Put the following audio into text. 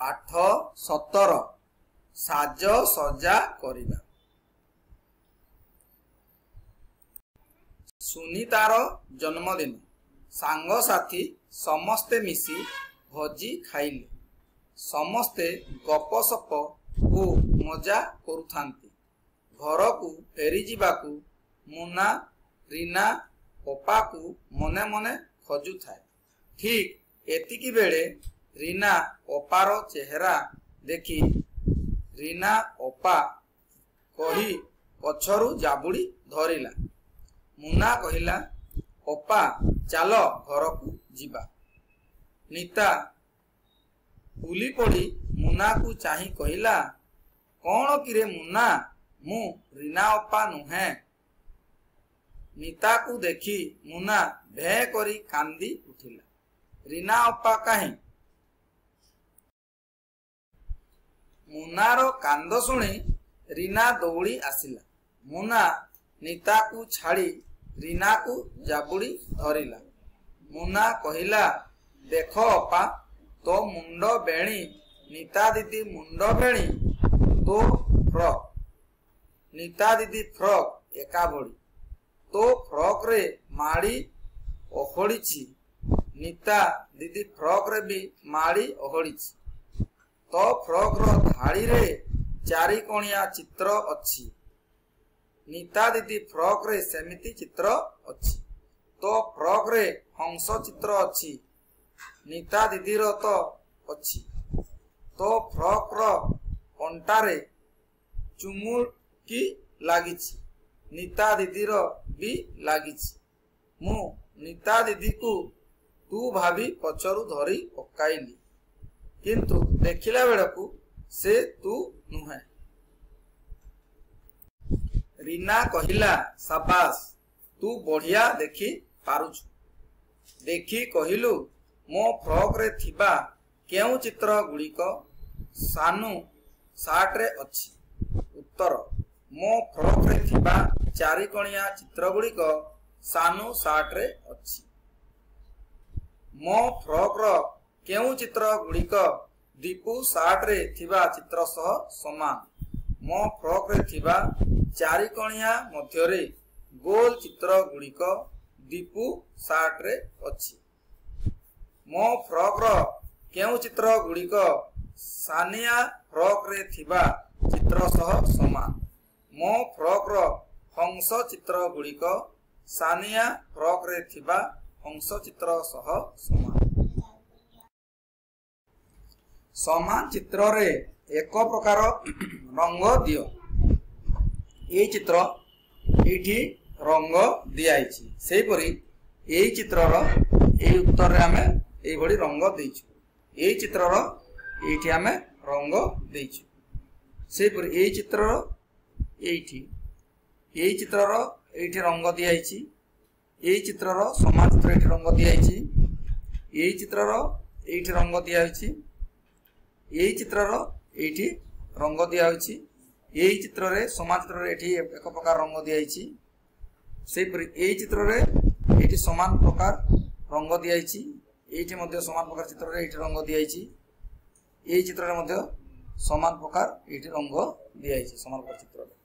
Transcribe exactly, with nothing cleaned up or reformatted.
आठ सतर साज सजा करिबा। सुनीतार जन्मदिन सांग साथी समस्ते मिसी भोजी खाइले। समस्ते गपसप को मजा करुथांती। घर को फेरी जीवाकू मुना रीना अपा को मने मने खोजु थाए। ठीक एतिकी बेले रीना अपार चेहरा देखी रीना अपा कही पछरु जाबुड़ी धरिला। मुना कहिला अपा चाल घर को जीवा। नीता बुली पड़ी मुना को चाही कहिला कौन किरे मुना मु रीना अपा नुहे। नीता को देखी मुना भे करी कांदी उठिला। रीना अपा कहीं मुनार कांद शुणी रीना दौड़ी आसिला। मुना नीता को छाड़ी रीना को जाबुड़ी धरिला। मुना कहिला देख अपा तो मुंड बेणी नीता दीदी मुंड बेणी तो फ्रॉक नीता दीदी फ्रॉक एका भड़ी तो फ्रॉक रे माड़ी ओहड़ी नीता दीदी फ्रॉक रे भी माड़ी ओहड़ी तो फ्रॉक रो धाड़ी रे चारि कोणिया चित्र अच्छी। नीता दीदी फ्रॉक रे सेमिति चित्र अच्छी तो फ्रॉक रे हंस चित्र अच्छी। नीता दीदी रो तो अच्छी तो फ्रॉक रो अंटारे चुमुकी लागिछि। नीता दीदी रो भी लागिछि। मु नीता दीदी को तू भाभी पछरु धरी पकाइली किंतु देखिला बेलकू से तू नुहे। रीना कहिला शाबाश तू बढ़िया देखी पारुछु। देखी कहिलु मो फ्रॉक रे थिबा केउ चित्र गुड़िक सानु सार्ट रे अछि। उत्तर मो फ्रॉक रे थिबा चारि कोणिया चित्र गुड़िक सानु सार्ट रे अछि। मो फ्रॉक रो केउ चित्र गुड़िक दीपू सार्ट रे थिबा चित्र सह समान। मो फ्रॉक रे थिबा चारि कोणिया मध्य रे गोल चित्र गुड़िक दीपू सार्ट रे अछि। मो फ्रॉक रो केउ चित्र गुड़िक सानिया फ्रॉक रे थिबा चित्र सह समान। मो फ्रॉक रो हंस चित्र गुड़िक सानिया फ्रॉक रे थिबा हंस चित्र सह समान। समान चित्र रे एक प्रकार रंग दियो। ए चित्र एठी रंग दियाइछि सेही परी ए चित्र रो ए उत्तर रे हमें ए भली रंग देइछु। ए चित्र रो एठी हमें रंग देइछु सेही परी ए चित्र रो एठी ए चित्र रो एठी रंग दियाइछि। ए चित्र रो समान चित्र एठी रंग दियाइछि। ए चित्र रो एठी रंग दियाइछि। ए चित्र रो एठी रंग दियाइछि। ए चित्र रे समान चित्र रे एठी एक प्रकार रंग दियाइछि सेही परी ए चित्र रे एठी समान प्रकार रंग दियाइछि। एठी मध्ये समान प्रकार चित्र रे एठी रंग दियाइछि। ए चित्र रे मध्ये समान प्रकार एठी रंग दियाइछि समान प्रकार चित्र रे।